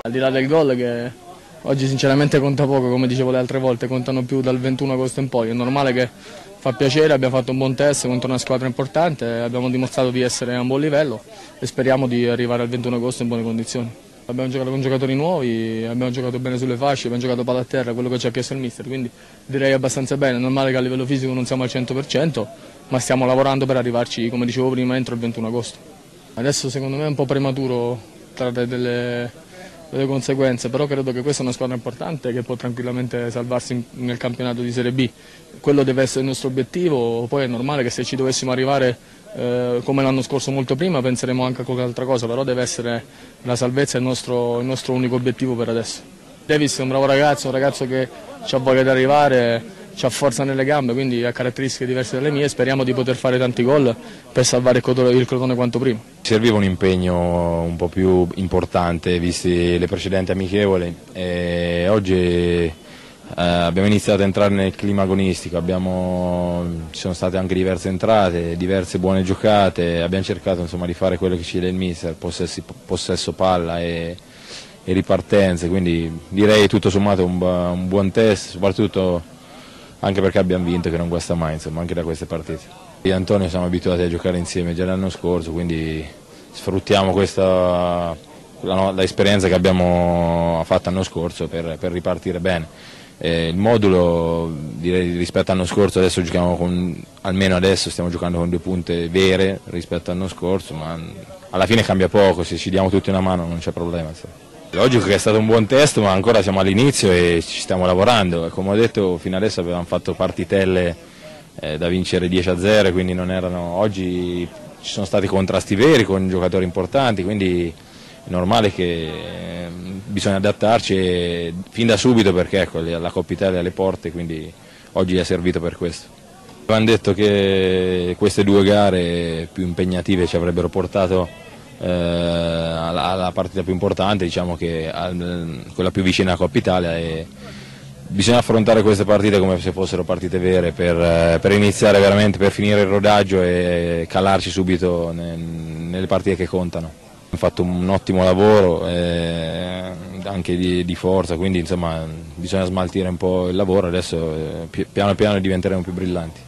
Al di là del gol, che oggi sinceramente conta poco, come dicevo le altre volte, contano più dal 21 agosto in poi. È normale che fa piacere, abbiamo fatto un buon test contro una squadra importante, abbiamo dimostrato di essere a un buon livello e speriamo di arrivare al 21 agosto in buone condizioni. Abbiamo giocato con giocatori nuovi, abbiamo giocato bene sulle fasce, abbiamo giocato palla a terra, quello che ci ha chiesto il mister, quindi direi abbastanza bene. È normale che a livello fisico non siamo al 100%, ma stiamo lavorando per arrivarci, come dicevo prima, entro il 21 agosto. Adesso secondo me è un po' prematuro trarre delle conseguenze, però credo che questa è una squadra importante che può tranquillamente salvarsi nel campionato di Serie B. Quello deve essere il nostro obiettivo, poi è normale che se ci dovessimo arrivare come l'anno scorso molto prima penseremo anche a qualche altra cosa, però deve essere la salvezza il nostro unico obiettivo per adesso. Davis è un bravo ragazzo, un ragazzo che ha voglia di arrivare, ha forza nelle gambe, quindi ha caratteristiche diverse dalle mie. Speriamo di poter fare tanti gol per salvare il Crotone quanto prima. Serviva un impegno un po' più importante visti le precedenti amichevoli e oggi abbiamo iniziato ad entrare nel clima agonistico, ci sono state anche diverse entrate, diverse buone giocate, abbiamo cercato insomma, di fare quello che ci chiede il mister, possesso palla e ripartenze, quindi direi tutto sommato un buon test, soprattutto anche perché abbiamo vinto, che non guasta mai insomma, anche da queste partite. Io e Antonio siamo abituati a giocare insieme già l'anno scorso, quindi sfruttiamo l'esperienza che abbiamo fatto l'anno scorso per ripartire bene. Il modulo direi rispetto all'anno scorso adesso giochiamo almeno adesso stiamo giocando con 2 punte vere rispetto all'anno scorso, ma alla fine cambia poco, se ci diamo tutti una mano non c'è problema. Logico che è stato un buon test, ma ancora siamo all'inizio e ci stiamo lavorando. Come ho detto, fino adesso avevamo fatto partitelle da vincere 10-0, quindi non erano. Oggi ci sono stati contrasti veri con giocatori importanti, quindi è normale che bisogna adattarci fin da subito perché ecco, la Coppa Italia è alle porte, quindi oggi è servito per questo. Avevano detto che queste 2 gare più impegnative ci avrebbero portato alla partita più importante, diciamo che quella più vicina alla Coppa Italia, e bisogna affrontare queste partite come se fossero partite vere per iniziare veramente, per finire il rodaggio e calarci subito nelle partite che contano. Abbiamo fatto un ottimo lavoro anche di forza, quindi insomma bisogna smaltire un po' il lavoro, adesso piano piano diventeremo più brillanti.